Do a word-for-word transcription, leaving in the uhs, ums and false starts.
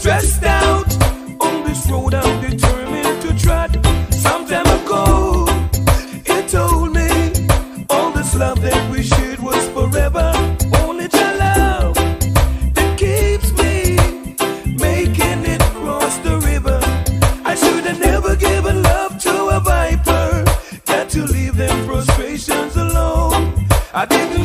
stressed out on this road I'm determined to tread. Some time ago, it told me all this love that we shared was forever. Only your love that keeps me making it cross the river. I should have never given love to a viper. Got to leave them frustrations alone. I didn't